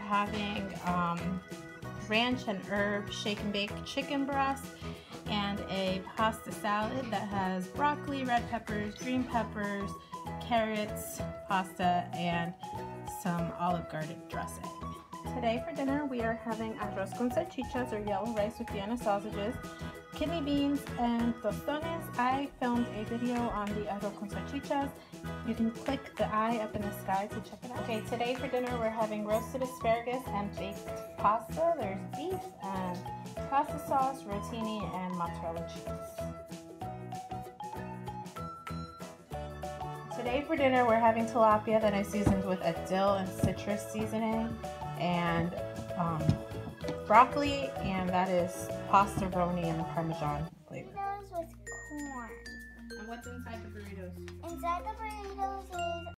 having ranch and herb shake and bake chicken breast and a pasta salad that has broccoli, red peppers, green peppers, carrots, pasta, and some Olive Garden dressing. Today for dinner we are having arroz con salchichas, or yellow rice with Vienna sausages, kidney beans, and tostones. I filmed a video on the arroz con salchichas. You can click the eye up in the sky to check it out. Okay, today for dinner we're having roasted asparagus and baked pasta. There's beef and pasta sauce, rotini, and mozzarella cheese. Today for dinner we're having tilapia that I seasoned with a dill and citrus seasoning, and broccoli, and that is pastaroni and parmesan flavor. Burritos with corn. And what's inside the burritos? Inside the burritos is